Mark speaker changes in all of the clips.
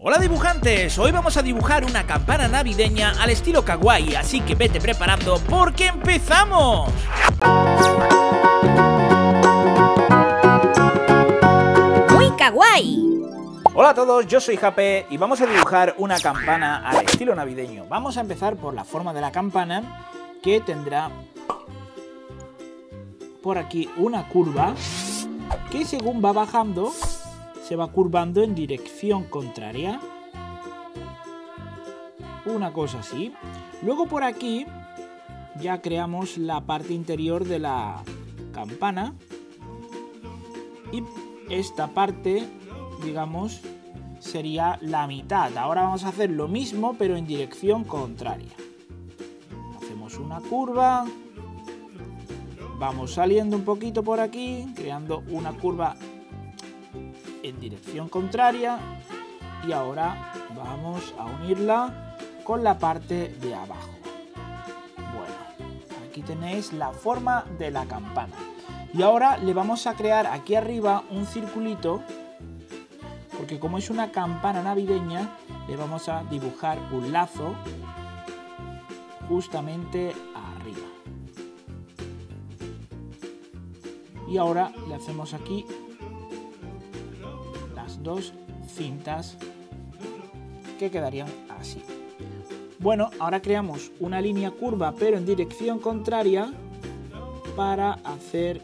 Speaker 1: Hola dibujantes, hoy vamos a dibujar una campana navideña al estilo kawaii, así que vete preparando porque empezamos.
Speaker 2: Muy kawaii.
Speaker 1: Hola a todos, yo soy Jape y vamos a dibujar una campana al estilo navideño. Vamos a empezar por la forma de la campana, que tendrá por aquí una curva que según va bajando se va curvando en dirección contraria. Una cosa así. Luego por aquí ya creamos la parte interior de la campana. Y esta parte, digamos, sería la mitad. Ahora vamos a hacer lo mismo pero en dirección contraria. Hacemos una curva. Vamos saliendo un poquito por aquí, creando una curva en dirección contraria, y ahora vamos a unirla con la parte de abajo. Bueno, aquí tenéis la forma de la campana y ahora le vamos a crear aquí arriba un circulito, porque como es una campana navideña le vamos a dibujar un lazo justamente arriba. Y ahora le hacemos aquí dos cintas que quedarían así. Bueno, ahora creamos una línea curva pero en dirección contraria para hacer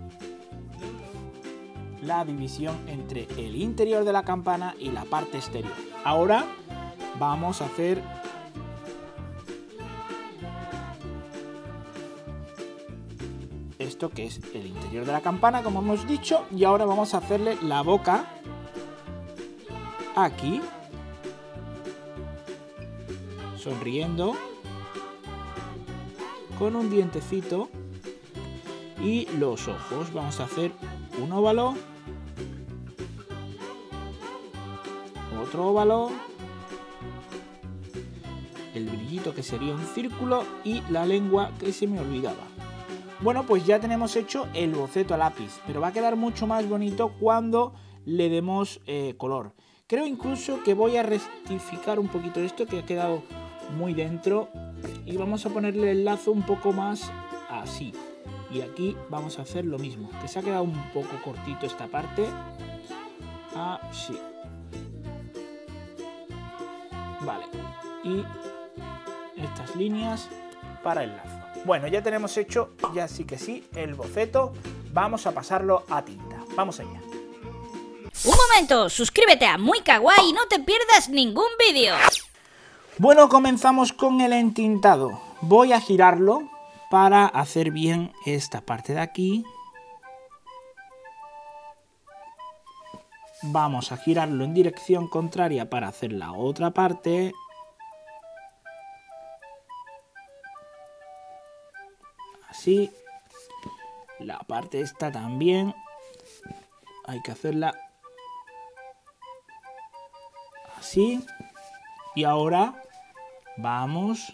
Speaker 1: la división entre el interior de la campana y la parte exterior. Ahora vamos a hacer esto, que es el interior de la campana, como hemos dicho, y ahora vamos a hacerle la boca aquí, sonriendo, con un dientecito, y los ojos. Vamos a hacer un óvalo, otro óvalo, el brillito que sería un círculo y la lengua que se me olvidaba. Bueno, pues ya tenemos hecho el boceto a lápiz, pero va a quedar mucho más bonito cuando le demos color. Creo incluso que voy a rectificar un poquito esto, que ha quedado muy dentro, y vamos a ponerle el lazo un poco más así. Y aquí vamos a hacer lo mismo, que se ha quedado un poco cortito esta parte. Así. Vale. Y estas líneas para el lazo. Bueno, ya tenemos hecho, ya sí que sí, el boceto. Vamos a pasarlo a tinta. Vamos allá.
Speaker 2: Un momento, suscríbete a Muy Kawaii y no te pierdas ningún vídeo.
Speaker 1: Bueno, comenzamos con el entintado. Voy a girarlo para hacer bien esta parte de aquí. Vamos a girarlo en dirección contraria para hacer la otra parte. Así. La parte esta también hay que hacerla así. Y ahora vamos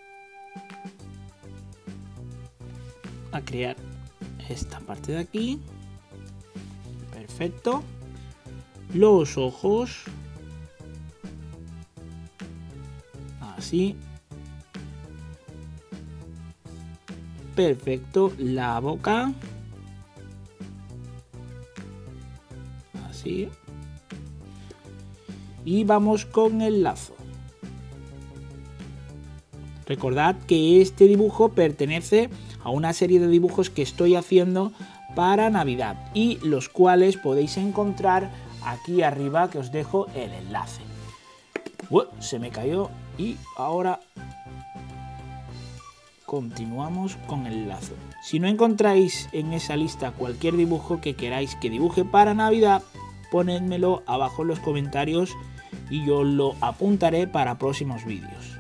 Speaker 1: a crear esta parte de aquí. Perfecto. Los ojos así. Perfecto. La boca así. Y vamos con el lazo. Recordad que este dibujo pertenece a una serie de dibujos que estoy haciendo para Navidad y los cuales podéis encontrar aquí arriba, que os dejo el enlace. Se me cayó y ahora continuamos con el lazo. Si no encontráis en esa lista cualquier dibujo que queráis que dibuje para Navidad, ponedmelo abajo en los comentarios y yo lo apuntaré para próximos vídeos.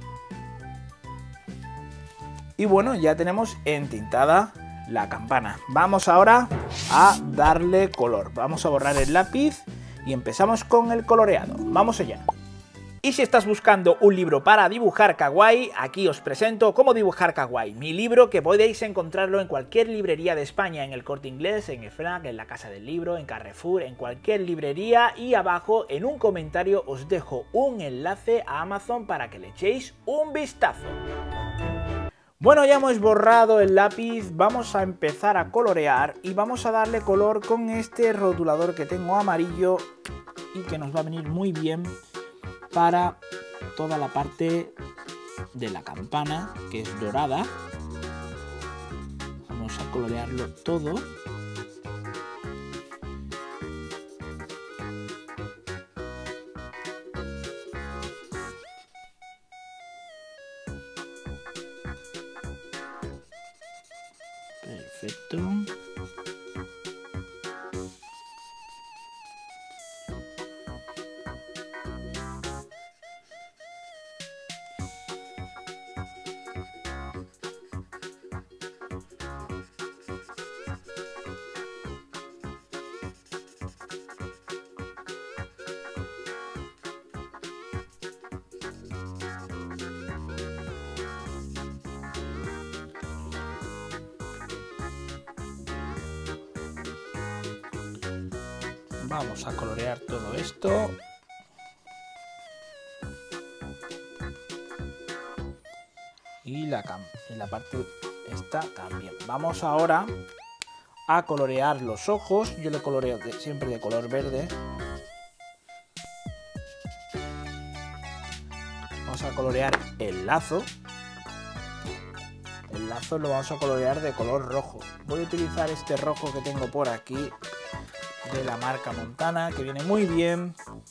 Speaker 1: Y bueno, ya tenemos entintada la campana. Vamos ahora a darle color. Vamos a borrar el lápiz y empezamos con el coloreado. Vamos allá. Y si estás buscando un libro para dibujar kawaii, aquí os presento Cómo dibujar kawaii, mi libro que podéis encontrarlo en cualquier librería de España, en el Corte Inglés, en FNAC, en la Casa del Libro, en Carrefour, en cualquier librería, y abajo en un comentario os dejo un enlace a Amazon para que le echéis un vistazo. Bueno, ya hemos borrado el lápiz, vamos a empezar a colorear y vamos a darle color con este rotulador que tengo amarillo y que nos va a venir muy bien para toda la parte de la campana, que es dorada. Vamos a colorearlo todo. Perfecto. Vamos a colorear todo esto. Y la parte esta también. Vamos ahora a colorear los ojos. Yo le coloreo siempre de color verde. Vamos a colorear el lazo. El lazo lo vamos a colorear de color rojo. Voy a utilizar este rojo que tengo por aquí, de la marca Montana, que viene muy bien.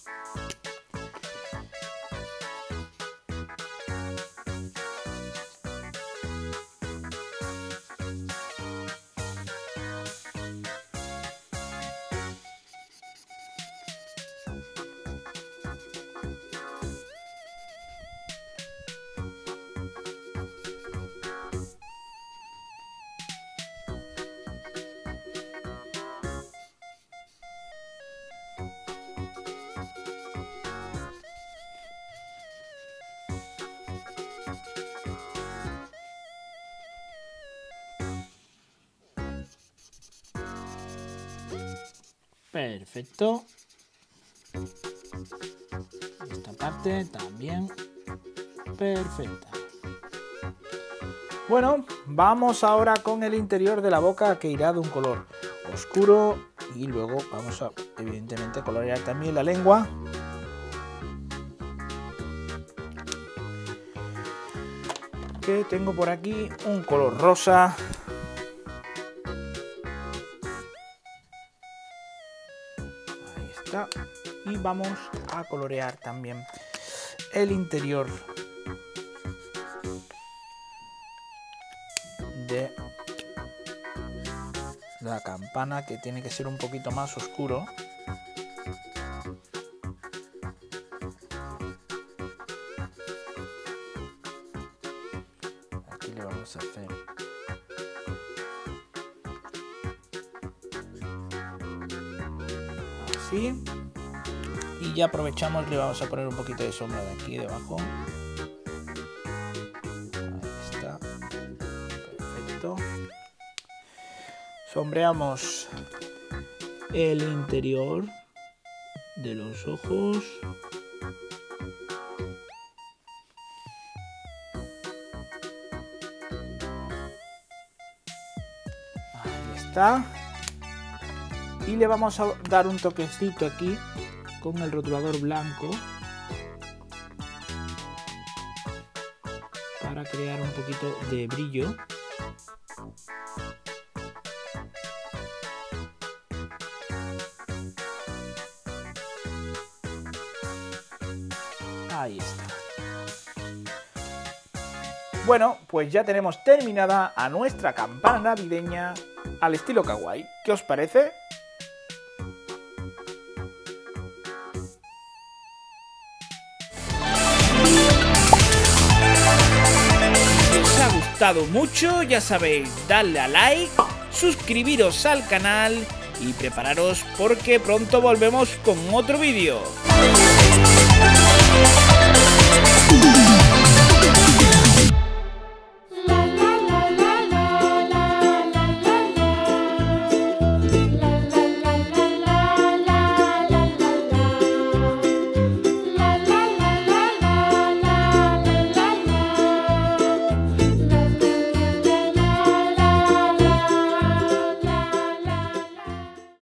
Speaker 1: Perfecto. Esta parte también perfecta. Bueno, vamos ahora con el interior de la boca, que irá de un color oscuro, y luego vamos a, evidentemente, colorear también la lengua. Que tengo por aquí un color rosa. Y vamos a colorear también el interior de la campana, que tiene que ser un poquito más oscuro. Aquí le vamos a hacer así. Y ya aprovechamos, le vamos a poner un poquito de sombra de aquí debajo. Ahí está. Perfecto. Sombreamos el interior de los ojos. Ahí está. Y le vamos a dar un toquecito aquí con el rotulador blanco para crear un poquito de brillo. Ahí está. Bueno, pues ya tenemos terminada a nuestra campana navideña al estilo kawaii. ¿Qué os parece? Gustado mucho, ya sabéis, darle a like, suscribiros al canal y prepararos porque pronto volvemos con otro vídeo.